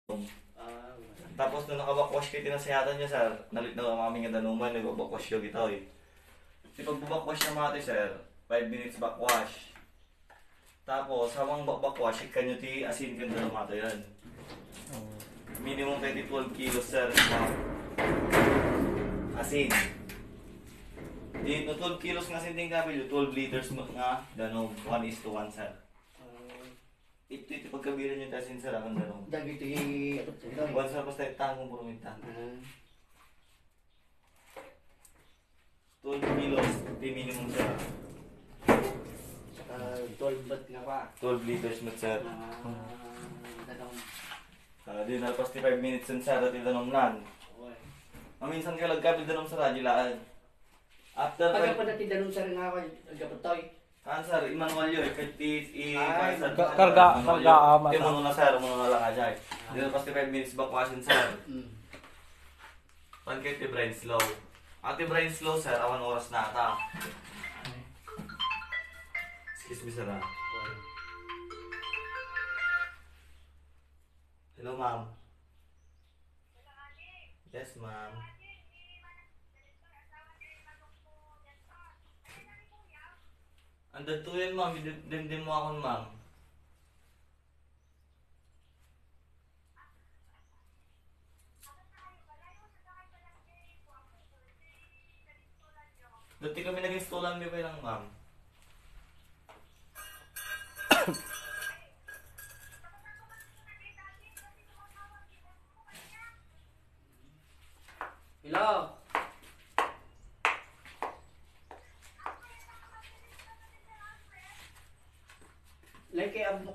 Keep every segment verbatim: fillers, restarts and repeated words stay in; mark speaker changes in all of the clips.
Speaker 1: Ah,
Speaker 2: Tapos nung nakabakwash kayo tinasayatan niya sir, nalit na mami nga danuman, nagbabakwash yung ito eh. Di pagbabakwash na mati sir, five minutes backwash. Tapos habang bakwash, ikan nyo ti asin kan danumato yan. Minimum twenty to twelve kilos sir, asin. Di no twelve kilos nga asin ting kapil, twelve liters mo nga danog, one is to one sir. Ito ito pagkabilan nyo tasin sir, akong danog.
Speaker 1: Dagi ito yung...
Speaker 2: Once na basta itang kung purumita. twelve kilos, di minimum sir.
Speaker 1: Saka twelve baht nga pa.
Speaker 2: twelve liters mo sir.
Speaker 1: Ah, danong.
Speaker 2: Uh, di na pasti five minutes sen sir, at itanong nan. Maminsan ka lagkapit danong sa radyolaan. After
Speaker 1: Pagka
Speaker 2: five...
Speaker 1: pa natin danong sa rin nga ako, nagkapatoy.
Speaker 2: Kan sir, i-manual yun, kahit i...
Speaker 1: Ay,
Speaker 3: karga, karga amat.
Speaker 2: Di mo na sir, mo na lang ajay. Di na pasti five minutes backwasin sir. Pankit ti brain slow. Ati brain slow sir, awan oras na ata. Excuse me sir ah. Hello ma'am. Yes ma'am. Andad to yan ma'am, dimdim mo akong ma'am. Dati kami nag-installan mo pa lang ma'am.
Speaker 1: Hello? Like kaya mo...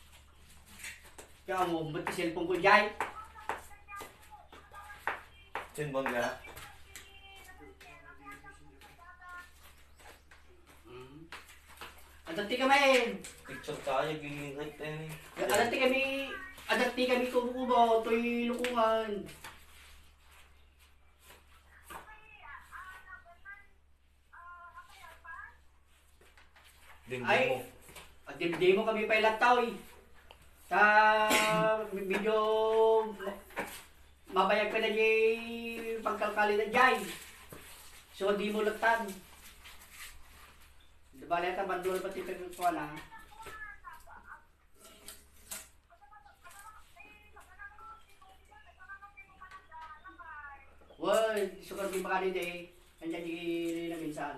Speaker 1: Kaya mo, ba't yung cellphone ko dyan?
Speaker 2: Sinbon ka?
Speaker 1: Adati kami!
Speaker 2: Picture tayo, gilingit tayo eh.
Speaker 1: Adati kami... Adati kami kubo-kubo, to'y lukungan.
Speaker 2: Dimdim
Speaker 1: Ay!
Speaker 2: mo.
Speaker 1: At di mo kami pa ilataw eh. Sa medyo mabayag pa na yung pagkalkali na dyan. So di mo lagtan. Diba leta bandol pati pagkukuha na. Woy, sukar di baka nito eh. Nandiyan yung naminsan.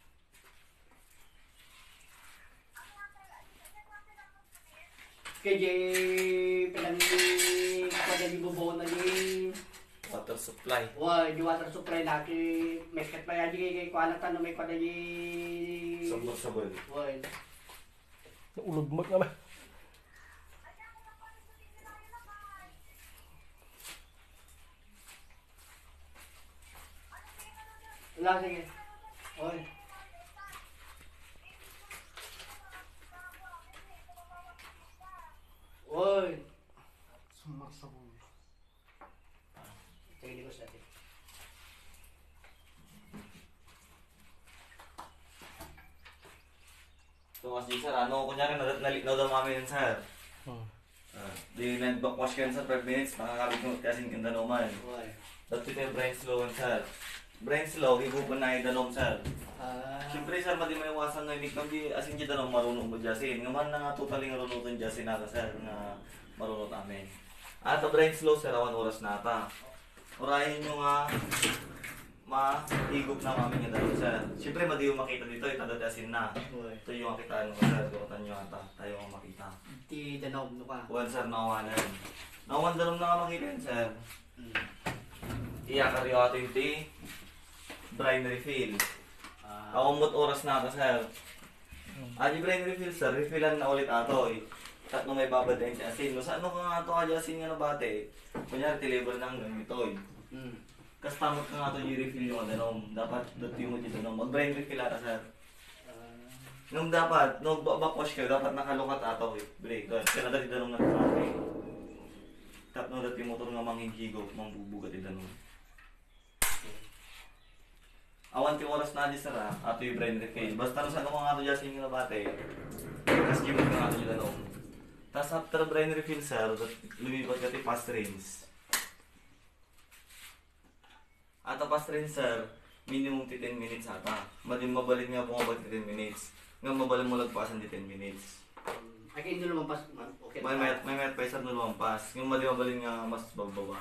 Speaker 1: Kaya pinang kada ni bubuo na ni
Speaker 2: Water supply.
Speaker 1: wa di water supply na ki may kat pa di kay kuala tan may kada ni
Speaker 2: Sabon-sabon.
Speaker 1: wa
Speaker 3: Ulog mo na ba?
Speaker 1: la sige oy oy
Speaker 3: Sumasabog.
Speaker 1: sige ko sa atin
Speaker 2: So kasi sir, ano kunyari nalitnaw daw mami yun sir.
Speaker 3: Hmm.
Speaker 2: Uh, di nag-backwash ka sa five minutes, makakabit mo kasing kang danuman.
Speaker 1: oy
Speaker 2: Dati tayo brain slow yun sir. Brain slow, higupan na yung danom sir.
Speaker 1: ah
Speaker 2: Siyempre sir, madi may iwasan na hindi kami asin dyan danom marunong mo dyasin. Ngaman na nga totally nga runutan dyasin nata sir, na marunot amin. At brain slow sir, awan oras nata. Urahin nyo nga mahigop na mami nga danom sir. Siyempre madi yung makita dito, itadot asin na.
Speaker 1: oy
Speaker 2: Ito yung makita nyo sir, kurutan nyo ata, tayo ang makita.
Speaker 1: ti danaw no ka
Speaker 2: One sir, nawanan. Nawan danom na nga makita yun sir. Iyakar yung ating tea, brine refill.
Speaker 1: ah
Speaker 2: Kaumot oras na ata sir. Ah, di brine refill sir, refillan na ulit ato eh. Tatlo may babad din siya asin. Sa ano ka nga ito ka asin nga na bate? Kunyari, tilibol na hanggang ito eh.
Speaker 1: mm
Speaker 2: Kas tamot ka nga ito yung refill yung adanom. Dapat dati mo dito nung mag-brine refill ata sir. Nung dapat, nung backwash kayo, dapat nakalukat ato eh. Break, doon. Kaya dati danong nagkakay. Tapos dati motor nga manghihigop, mangbubugat ito nung. Awan ti oras na di sara, ato yung brain refill. Basta no sa ano nga ato dyan sa inyo na bate, kas gimot nga ato dyan ano. Tapos after brain refill, sir, lumipat ka ti fast rinse. At ang fast rinse, sir, minimum ti ten minutes ata. Madim mabalin nga bumabag ti ten minutes. Nga mabalin mo lagpasan ti ten minutes.
Speaker 1: Ay, hindi naman pas. Okay.
Speaker 2: May may may may paisa no lumampas. Yung madim mabalin nga mas bababa.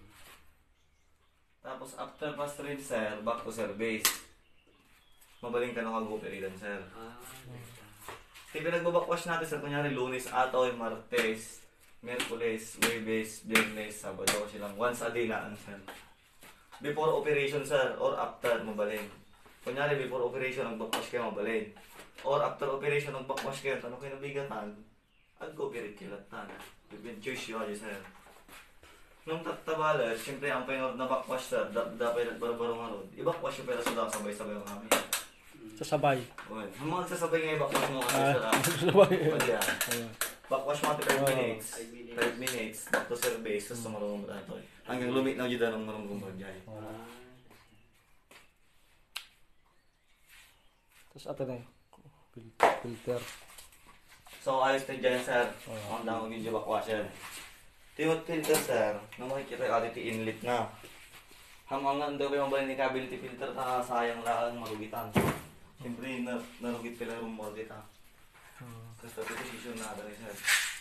Speaker 2: Tapos after fast rinse, sir, back to service. Mabaling ka na mag-operadan, sir.
Speaker 1: Ah,
Speaker 2: Kaya pinagbabackwash natin sa kunyari Lunes, Atoy, Martes, Merkules, Huwebes, Biyernes, Sabado silang once a day lang, sir. Before operation, sir, or after, mabalin. Kunyari, before operation, nag-backwash kayo, mabalin. Or after operation, nag-backwash kayo, tanong kayo nabigatan, ag-operate kayo latan. Choice yun, sir. Nung tatabalas, siyempre, ang payor na backwash, sir, dapat nagbarbaro nga ron. I-backwash yung pera sa sabay-sabay ang kami.
Speaker 3: Sasabay.
Speaker 2: Okay. Ang mga sasabay nga i-backwash mo kasi
Speaker 3: Ah,
Speaker 2: sir, ah.
Speaker 3: sasabay.
Speaker 2: Pwede ah.
Speaker 3: Ayan.
Speaker 2: Backwash mo ati five
Speaker 3: Oh.
Speaker 2: minutes.
Speaker 1: Five minutes.
Speaker 2: five minutes. Back to service. Tapos marunong mo tayo. Hanggang lumit na dyan ang marunong kumbagay.
Speaker 1: ah,
Speaker 3: Tapos ato na yung fil- filter.
Speaker 2: So ayos na dyan sir.
Speaker 3: Oh.
Speaker 2: Ang dami yung backwasher. Timot filter sir. Nung makikita yung ating inlet na. Hamang nga daw yung balin ni cavity filter na sayang lang marugitan. Siyempre na, narugit pala yung moldit ha.
Speaker 3: Hmm.
Speaker 2: Tapos ito position na rin sir.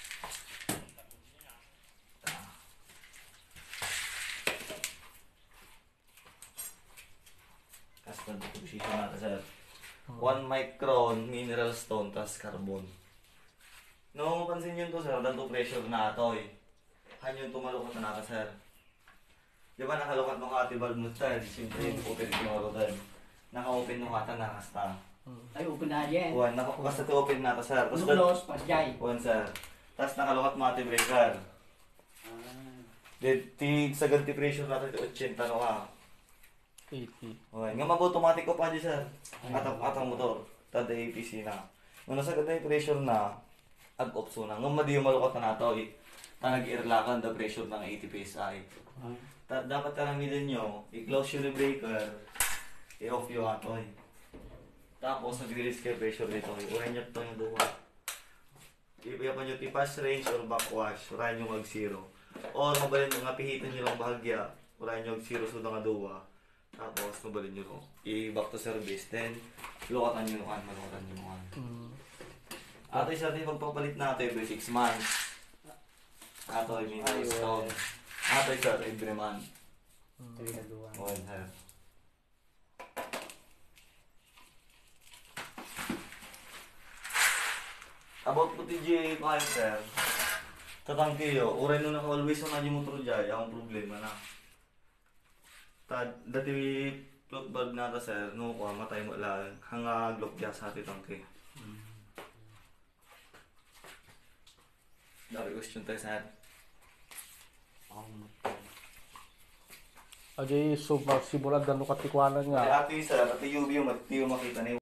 Speaker 2: Tapos ito position natin sir. one micron mineral stone tas carbon. No, mapansin nyo to sir, danto pressure na ito eh. Hanyo tumalukot na naka sir. Di ba nakalukat ng ati valve mo sir? Siyempre, open ito mga rodan. Naka-open nung ata nakasta.
Speaker 1: ay, open na yan.
Speaker 2: One, naka-basta ito open na ito sir. Tapos
Speaker 1: Unos, pasjay.
Speaker 2: one sir. Tapos nakalukat mo ati breaker.
Speaker 1: Ah,
Speaker 2: Then, tig sa ganti pressure natin ito, eighty no ka.
Speaker 3: eighty.
Speaker 2: Okay, nga mag-automatic ko pa dyan sir. Atang, atang motor. Tada A P C na. Nung nasa ganti pressure na, ag-opso na. Nung madi yung malukat na nato, eh, tanag-irlakan the pressure ng eighty P S I.
Speaker 1: ah,
Speaker 2: Ta dapat taramidan nyo, i-close yung breaker, i-off yung atoy. Tapos nag-release kayo pressure dito. Urahin nyo ito yung duwa. Ipayapan nyo tipas range or backwash. Urahin nyo mag-zero. Or mabalin nyo nga pihitan nyo lang bahagya. Urahin nyo mag-zero so nga duwa. Tapos mabalin nyo ro. I-back to service. Then, lukatan nyo nukan. Malukatan nyo nukan.
Speaker 3: Hmm.
Speaker 2: Atoy sa atin pagpapalit na ito every six months. Atoy mineral stone. Atoy sir every month.
Speaker 1: trinaduan.
Speaker 2: One sir. About po ti J five sir. Tatangkiyo, uray nung naka-always na yung motor dyan, yung problema na. Ta dati float valve na ta sir, no ko matay mo lang hanga glock dyan sa ating tangke. Dari question tayo sir.
Speaker 1: Um,
Speaker 3: Adi, so, magsimulan gano'ng katikwanan nga.
Speaker 2: Ate sir, ate U V yung mat- yung makita na